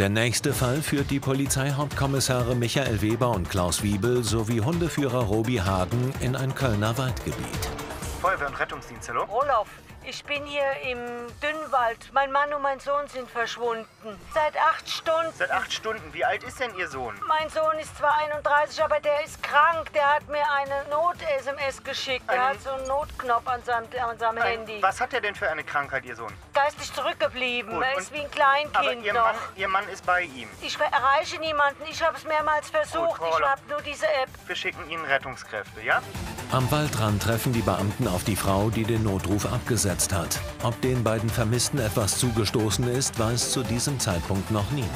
Der nächste Fall führt die Polizeihauptkommissare Michael Weber und Klaus Wiebel sowie Hundeführer Robi Hagen in ein Kölner Waldgebiet. Feuerwehr und Rettungsdienst, hallo? Olaf, ich bin hier im Dünnwald. Mein Mann und mein Sohn sind verschwunden. Seit 8 Stunden. Seit 8 Stunden. Wie alt ist denn Ihr Sohn? Mein Sohn ist zwar 31, aber der ist krank. Der hat mir eine Not-SMS geschickt. Der hat so einen Notknopf an seinem Handy. Was hat er denn für eine Krankheit, Ihr Sohn? Geistig zurückgeblieben. Gut, Er ist wie ein Kleinkind aber noch. Ihr Mann ist bei ihm. Ich erreiche niemanden. Ich habe es mehrmals versucht. Gut, Ich habe nur diese App. Wir schicken Ihnen Rettungskräfte, ja? Am Waldrand treffen die Beamten auf die Frau, die den Notruf abgesetzt hat. Ob den beiden Vermissten etwas zugestoßen ist, weiß zu diesem Zeitpunkt noch niemand.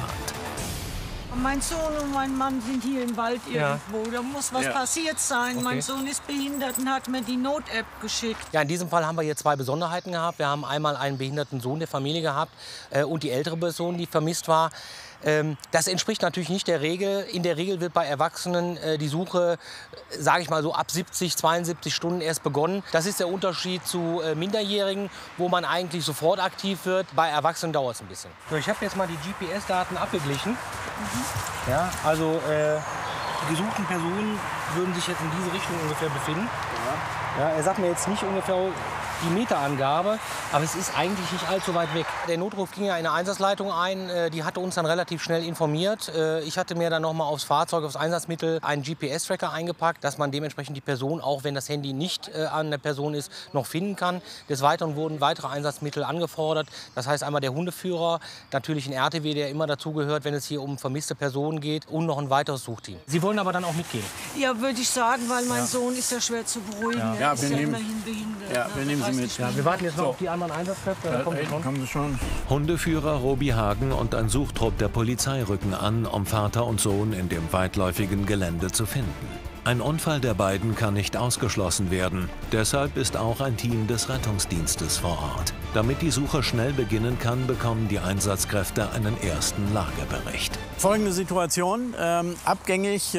Mein Sohn und mein Mann sind hier im Wald irgendwo. Da muss was passiert sein. Okay. Mein Sohn ist behindert und hat mir die Not-App geschickt. Ja, in diesem Fall haben wir hier 2 Besonderheiten gehabt. Wir haben einmal einen behinderten Sohn der Familie gehabt und die ältere Person, die vermisst war. Das entspricht natürlich nicht der Regel. In der Regel wird bei Erwachsenen die Suche, sage ich mal so, ab 70, 72 Stunden erst begonnen. Das ist der Unterschied zu Minderjährigen, wo man eigentlich sofort aktiv wird. Bei Erwachsenen dauert es ein bisschen. So, ich habe jetzt mal die GPS-Daten abgeglichen. Ja, also die gesuchten Personen würden sich jetzt in diese Richtung ungefähr befinden. Ja, er sagt mir jetzt nicht ungefähr die Meterangabe, aber es ist eigentlich nicht allzu weit weg. Der Notruf ging ja in eine Einsatzleitung ein, die hatte uns dann relativ schnell informiert. Ich hatte mir dann noch mal aufs Fahrzeug, aufs Einsatzmittel einen GPS-Tracker eingepackt, dass man dementsprechend die Person, auch wenn das Handy nicht an der Person ist, noch finden kann. Des Weiteren wurden weitere Einsatzmittel angefordert. Das heißt einmal der Hundeführer, natürlich ein RTW, der immer dazugehört, wenn es hier um vermisste Personen geht, und noch ein weiteres Suchteam. Sie wollen aber dann auch mitgehen? Ja, würde ich sagen, weil mein Sohn ist ja schwer zu beruhigen. Ja, er ist ja immerhin behindert. Ja, wir nehmen Sie mit. Ja, wir warten jetzt noch auf die anderen Einsatzkräfte. Dann Kommen Sie schon. Hundeführer Robi Hagen und ein Suchtrupp der Polizei rücken an, um Vater und Sohn in dem weitläufigen Gelände zu finden. Ein Unfall der beiden kann nicht ausgeschlossen werden. Deshalb ist auch ein Team des Rettungsdienstes vor Ort. Damit die Suche schnell beginnen kann, bekommen die Einsatzkräfte einen ersten Lagebericht. Folgende Situation. Abgängig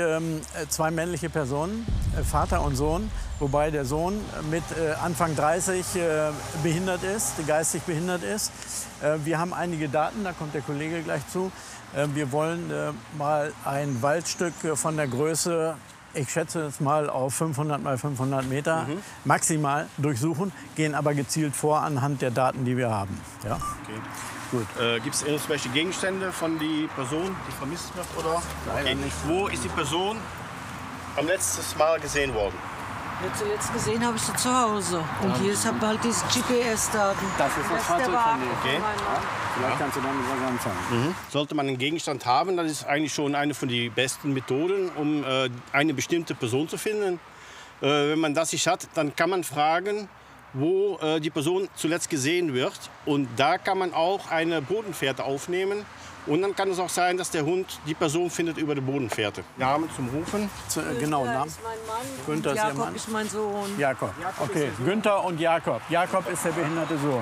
2 männliche Personen, Vater und Sohn. Wobei der Sohn mit Anfang 30 behindert ist, geistig behindert ist. Wir haben einige Daten, da kommt der Kollege gleich zu. Wir wollen mal ein Waldstück von der Größe, ich schätze es mal auf 500 mal 500 Meter maximal durchsuchen, gehen aber gezielt vor anhand der Daten, die wir haben. Ja? Okay. Gut. Gibt es irgendwelche Gegenstände von der Person, die vermisst wird? Oder? Leider nicht. Wo ist die Person am letzten Mal gesehen worden? Zuletzt gesehen habe ich sie zu Hause. Und hier ist halt diese GPS-Daten. Das ist das Fahrzeug von dir. Okay. Vielleicht kannst du damit was anfangen. Sollte man einen Gegenstand haben, dann ist es eigentlich schon eine von den besten Methoden, um eine bestimmte Person zu finden. Wenn man das nicht hat, dann kann man fragen, wo die Person zuletzt gesehen wird. Und da kann man auch eine Bodenfährte aufnehmen. Und dann kann es auch sein, dass der Hund die Person findet über die Bodenfährte. Namen zum Rufen. Genau, Günther Namen. ist mein Mann Günther und ist Ihr Jakob Mann? ist mein Sohn. Jakob. Okay, Günther und Jakob. Jakob ist der behinderte Sohn.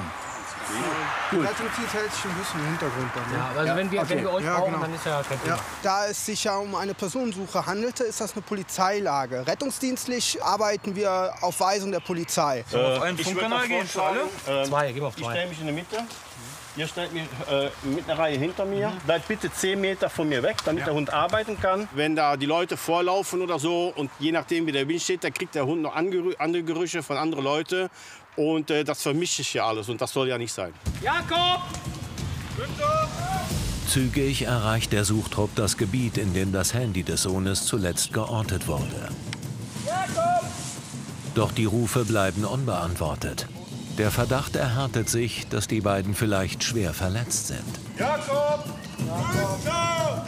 Die Rettungsdienst hält sich ein bisschen im Hintergrund dann. Ne? Ja, also wenn wir euch brauchen, genau. dann ist ja kein Thema. Ja. Da es sich ja um eine Personensuche handelte, ist das eine Polizeilage. Rettungsdienstlich arbeiten wir auf Weisung der Polizei. Auf einen Funkkanal gehen, alle? 2, gib auf Ich 2. stelle mich in der Mitte. Ihr stellt mich mit einer Reihe hinter mir. Bleibt bitte 10 Meter von mir weg, damit der Hund arbeiten kann. Wenn da die Leute vorlaufen oder so und je nachdem wie der Wind steht, dann kriegt der Hund noch andere Gerüche von anderen Leuten. Und das vermischt sich ja alles und das soll ja nicht sein. Jakob! Günther! Zügig erreicht der Suchtrupp das Gebiet, in dem das Handy des Sohnes zuletzt geortet wurde. Jakob! Doch die Rufe bleiben unbeantwortet. Der Verdacht erhärtet sich, dass die beiden vielleicht schwer verletzt sind. Jakob! Günther!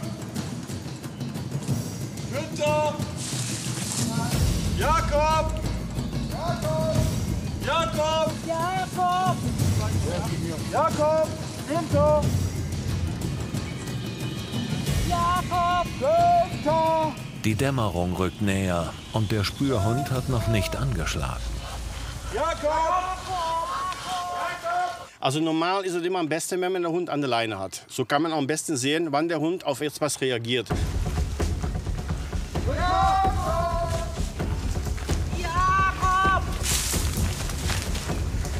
Günther! Jakob! Jakob! Jakob! Jakob! Günther! Jakob! Günther! Die Dämmerung rückt näher und der Spürhund hat noch nicht angeschlagen. Jakob! Also normal ist es immer am besten, wenn man den Hund an der Leine hat. So kann man am besten sehen, wann der Hund auf etwas reagiert.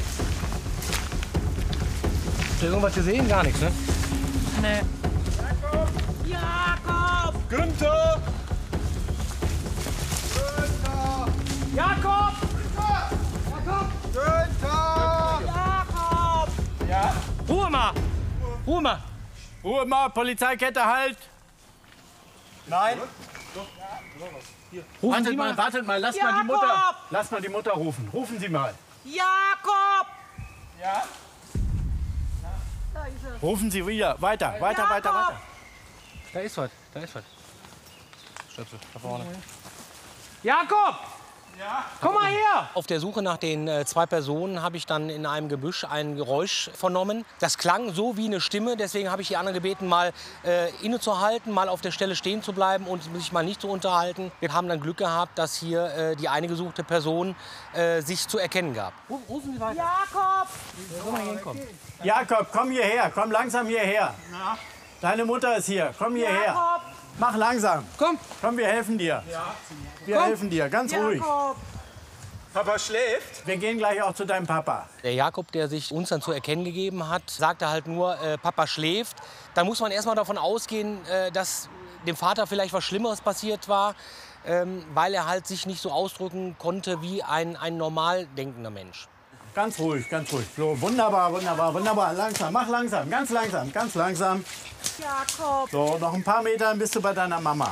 Habt ihr irgendwas gesehen? Gar nichts, ne? Nee. Ruhe mal. Ruhe mal, Polizeikette, halt! Nein. Wartet mal, lass mal die Mutter rufen. Rufen Sie mal. Jakob! Ja? Da ist er. Rufen Sie wieder. Weiter. Da ist was. Stöpsel, da vorne. Jakob! Ja? Komm mal her! Auf der Suche nach den 2 Personen habe ich dann in einem Gebüsch ein Geräusch vernommen. Das klang so wie eine Stimme, deswegen habe ich die anderen gebeten, mal innezuhalten, mal auf der Stelle stehen zu bleiben und sich mal nicht zu unterhalten. Wir haben dann Glück gehabt, dass hier die eine gesuchte Person sich zu erkennen gab. Rufen Sie weiter. Jakob! Soll mal hier hinkommen? Jakob, komm hierher. Komm langsam hierher. Deine Mutter ist hier. Komm hierher. Jakob! Mach langsam. Komm. Komm, wir helfen dir. Wir helfen dir, ganz ruhig. Jakob! Papa schläft? Wir gehen gleich auch zu deinem Papa. Der Jakob, der sich uns dann zu erkennen gegeben hat, sagte halt nur, Papa schläft. Dann muss man erst mal davon ausgehen, dass dem Vater vielleicht was Schlimmeres passiert war, weil er halt sich nicht so ausdrücken konnte wie ein normal denkender Mensch. Ganz ruhig, ganz ruhig. So, wunderbar. Langsam, mach langsam, ganz langsam. Jakob! So, noch ein paar Meter, dann bist du bei deiner Mama.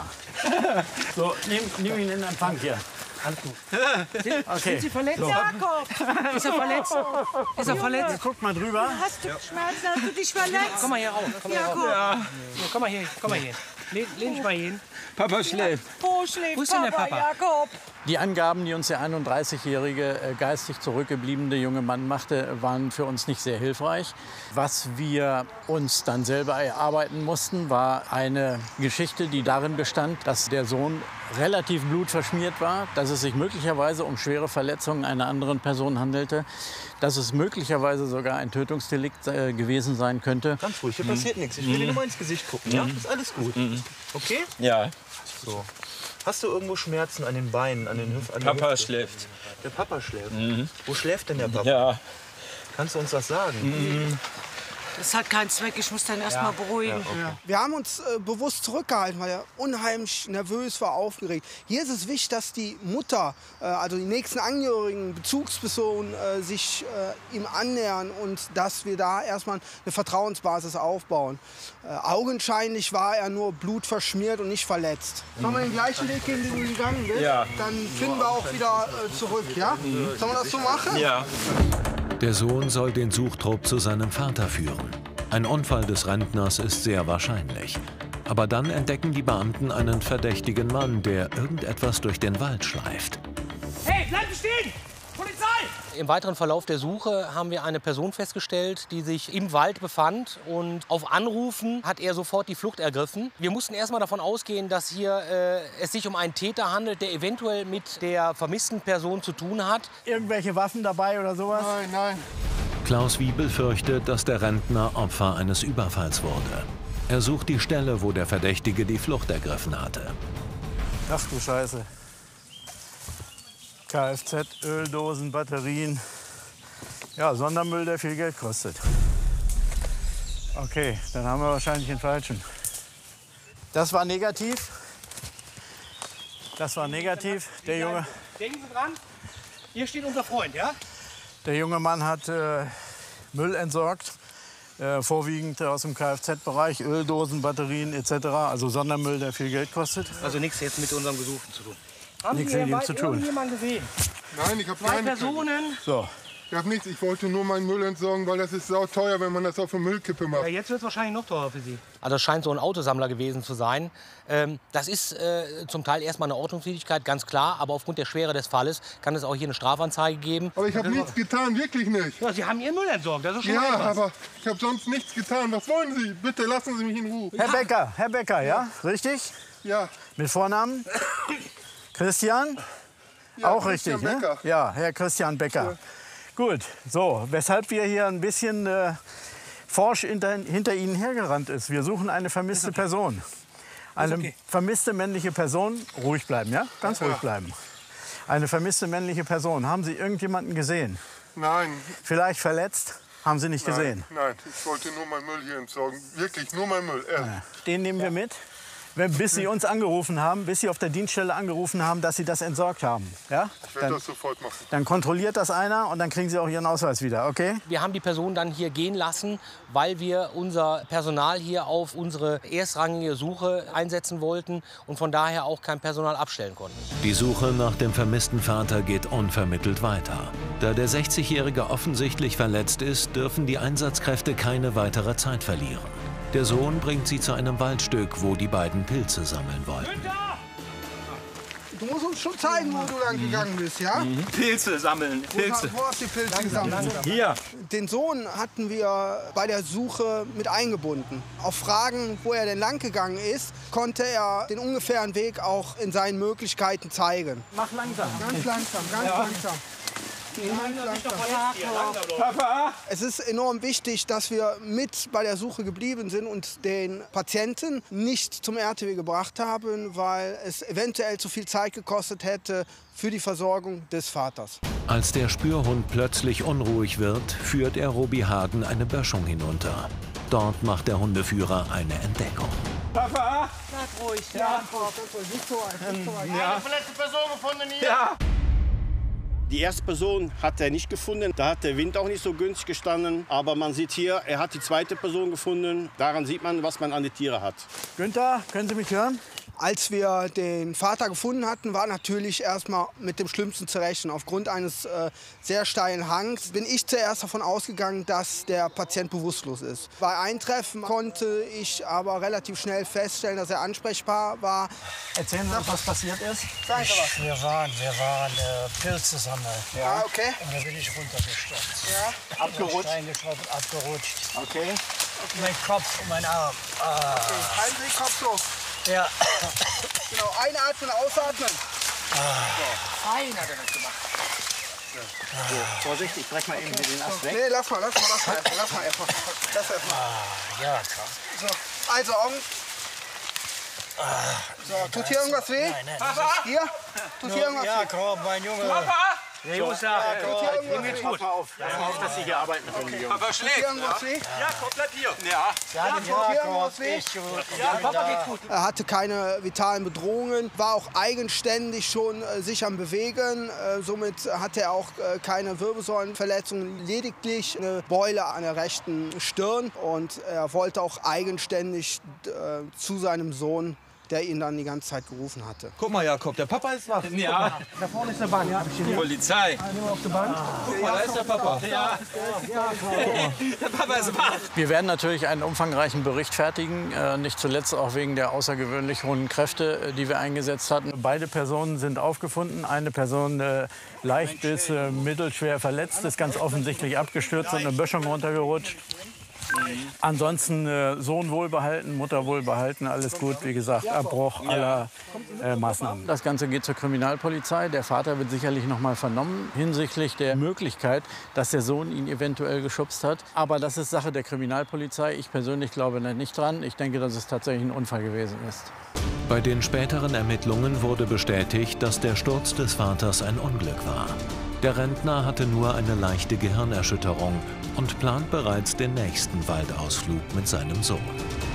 So, nimm ihn in Empfang hier. Alles gut. Okay. Sind Sie verletzt? So. Jakob! Ist er verletzt? Ist er verletzt? Guck mal drüber. Hast du Schmerzen? Hast du dich verletzt? Komm mal hier raus. Jakob! Ja, komm mal hier. Lehn dich mal hin. Papa schläft. Wo schläft Wo ist denn der Papa? Jakob! Die Angaben, die uns der 31-jährige geistig zurückgebliebene junge Mann machte, waren für uns nicht sehr hilfreich. Was wir uns dann selber erarbeiten mussten, war eine Geschichte, die darin bestand, dass der Sohn relativ blutverschmiert war, dass es sich möglicherweise um schwere Verletzungen einer anderen Person handelte, dass es möglicherweise sogar ein Tötungsdelikt gewesen sein könnte. Ganz ruhig, hier passiert nichts. Ich will dir nur mal ins Gesicht gucken. Ja? Ist alles gut. Okay? Ja. So. Hast du irgendwo Schmerzen an den Beinen, an den Hüften? Papa schläft. Der Papa schläft? Wo schläft denn der Papa? Ja. Kannst du uns das sagen? Das hat keinen Zweck, ich muss dann erst mal beruhigen. Wir haben uns bewusst zurückgehalten, weil er unheimlich nervös war, aufgeregt. Hier ist es wichtig, dass die Mutter, also die nächsten Angehörigen, Bezugspersonen sich ihm annähern und dass wir da erstmal eine Vertrauensbasis aufbauen. Augenscheinlich war er nur blutverschmiert und nicht verletzt. Sollen wir den gleichen Weg gehen, den du gegangen bist? Ja. Dann finden wir auch wieder zurück, ja? Sollen wir das so machen? Ja. Der Sohn soll den Suchtrupp zu seinem Vater führen. Ein Unfall des Rentners ist sehr wahrscheinlich. Aber dann entdecken die Beamten einen verdächtigen Mann, der irgendetwas durch den Wald schleift. Hey, bleiben Sie stehen! Polizei! Im weiteren Verlauf der Suche haben wir eine Person festgestellt, die sich im Wald befand. Und auf Anrufen hat er sofort die Flucht ergriffen. Wir mussten erst mal davon ausgehen, dass hier es sich um einen Täter handelt, der eventuell mit der vermissten Person zu tun hat. Irgendwelche Waffen dabei oder sowas? Nein. Klaus Wiebel fürchtet, dass der Rentner Opfer eines Überfalls wurde. Er sucht die Stelle, wo der Verdächtige die Flucht ergriffen hatte. Ach du Scheiße. Kfz, Öldosen, Batterien. Ja, Sondermüll, der viel Geld kostet. Okay, dann haben wir wahrscheinlich den falschen. Das war negativ. Das war negativ. Der Junge, Denken Sie dran, hier steht unser Freund, ja? der junge Mann hat Müll entsorgt. Vorwiegend aus dem Kfz-Bereich, Öldosen, Batterien etc. Also Sondermüll, der viel Geld kostet. Also nichts jetzt mit unserem Gesuchten zu tun. Haben Nichts Sie mit ihm hier zu tun. irgendjemanden gesehen? Nein, ich habe 2 Personen. So. Ich habe nichts. Ich wollte nur meinen Müll entsorgen, weil das ist sauteuer, wenn man das auf eine Müllkippe macht. Ja, jetzt wird es wahrscheinlich noch teurer für Sie. Also es scheint so ein Autosammler gewesen zu sein. Das ist zum Teil erstmal eine Ordnungswidrigkeit, ganz klar. Aber aufgrund der Schwere des Falles kann es auch hier eine Strafanzeige geben. Aber ich habe nichts getan, wirklich nicht. Ja, Sie haben Ihren Müll entsorgt, das ist schon Ja, mal etwas. aber ich habe sonst nichts getan. Was wollen Sie? Bitte lassen Sie mich in Ruhe. Herr Becker, ja? Richtig? Ja. Mit Vornamen? Christian? Ja, auch Christian richtig, Becker. ne? Ja, Herr Christian Becker. Ja. Gut, so, weshalb wir hier ein bisschen forsch hinter Ihnen hergerannt ist. Wir suchen eine vermisste Person. Eine vermisste männliche Person. Ruhig bleiben, ja? Ganz ruhig bleiben. Eine vermisste männliche Person. Haben Sie irgendjemanden gesehen? Nein. Vielleicht verletzt? Haben Sie nicht gesehen? Nein, ich wollte nur meinen Müll hier entsorgen. Wirklich nur meinen Müll. Den nehmen wir mit. Bis Sie uns angerufen haben, bis Sie auf der Dienststelle angerufen haben, dass Sie das entsorgt haben. Ja? Ich werde das sofort machen. Dann kontrolliert das einer und dann kriegen Sie auch Ihren Ausweis wieder, okay? Wir haben die Person dann hier gehen lassen, weil wir unser Personal hier auf unsere erstrangige Suche einsetzen wollten und von daher auch kein Personal abstellen konnten. Die Suche nach dem vermissten Vater geht unvermittelt weiter. Da der 60-Jährige offensichtlich verletzt ist, dürfen die Einsatzkräfte keine weitere Zeit verlieren. Der Sohn bringt sie zu einem Waldstück, wo die beiden Pilze sammeln wollten. Du musst uns schon zeigen, wo du lang gegangen bist, ja? Pilze sammeln, Pilze. Wo hast du die Pilze gesammelt? Hier. Den Sohn hatten wir bei der Suche mit eingebunden. Auf Fragen, wo er denn lang gegangen ist, konnte er den ungefähren Weg auch in seinen Möglichkeiten zeigen. Mach langsam. Ganz langsam, ganz langsam. Papa! Es ist enorm wichtig, dass wir mit bei der Suche geblieben sind und den Patienten nicht zum RTW gebracht haben, weil es eventuell zu viel Zeit gekostet hätte für die Versorgung des Vaters. Als der Spürhund plötzlich unruhig wird, führt er Robi Hagen eine Böschung hinunter. Dort macht der Hundeführer eine Entdeckung. Papa! Bleib ruhig, ja. Nicht so weit, nicht so weit. Eine verletzte Person gefunden hier? Ja. Die erste Person hat er nicht gefunden. Da hat der Wind auch nicht so günstig gestanden. Aber man sieht hier, er hat die zweite Person gefunden. Daran sieht man, was man an die Tiere hat. Günther, können Sie mich hören? Als wir den Vater gefunden hatten, war natürlich erstmal mit dem Schlimmsten zu rechnen. Aufgrund eines sehr steilen Hangs bin ich zuerst davon ausgegangen, dass der Patient bewusstlos ist. Bei Eintreffen konnte ich aber relativ schnell feststellen, dass er ansprechbar war. Erzählen Sie, was passiert ist. Sagen Sie was. Wir waren Pilze sammeln. Ja, okay. Und da bin ich runtergestürzt. Ja. Abgerutscht? Abgerutscht. Okay. Mein Kopf und mein Arm. Okay. Halten Sie den Kopf hoch. Ja. Genau, einatmen, ausatmen. Fein hat er das gemacht. So, Vorsicht, ich brech mal eben hier den Ast weg. Nee, lass mal erstmal. Das erstmal. Ja, klar. So, also Augen. So, tut hier irgendwas weh? Nein. Hier? Tut hier irgendwas Ja, weh? komm, mein Junge. Der Jungs da. Nimm jetzt gut. Pass auf, dass Sie hier arbeiten können, die Jungs. Papa Tut hier irgendwas weh? Ja, komm, bleib hier. Ja. Tut hier irgendwas weh? Papa geht gut. Er hatte keine vitalen Bedrohungen, war auch eigenständig schon sich am Bewegen. Somit hatte er auch keine Wirbelsäulenverletzungen, lediglich eine Beule an der rechten Stirn. Und er wollte auch eigenständig zu seinem Sohn, der ihn dann die ganze Zeit gerufen hatte. Guck mal, Jakob, der Papa ist wach. Ja. Da vorne ist eine Bahn. Ja, Polizei. auf der Bahn. Guck mal, da ist der Papa. Ja. Der Papa ist wach. Wir werden natürlich einen umfangreichen Bericht fertigen, nicht zuletzt auch wegen der außergewöhnlich hohen Kräfte, die wir eingesetzt hatten. Beide Personen sind aufgefunden. Eine Person leicht bis mittelschwer verletzt, ist ganz offensichtlich abgestürzt und eine Böschung runtergerutscht. Ansonsten Sohn wohlbehalten, Mutter wohlbehalten, alles gut. Wie gesagt, Abbruch aller Maßnahmen. Das Ganze geht zur Kriminalpolizei. Der Vater wird sicherlich noch mal vernommen hinsichtlich der Möglichkeit, dass der Sohn ihn eventuell geschubst hat. Aber das ist Sache der Kriminalpolizei. Ich persönlich glaube nicht dran. Ich denke, dass es tatsächlich ein Unfall gewesen ist. Bei den späteren Ermittlungen wurde bestätigt, dass der Sturz des Vaters ein Unglück war. Der Rentner hatte nur eine leichte Gehirnerschütterung und plant bereits den nächsten Waldausflug mit seinem Sohn.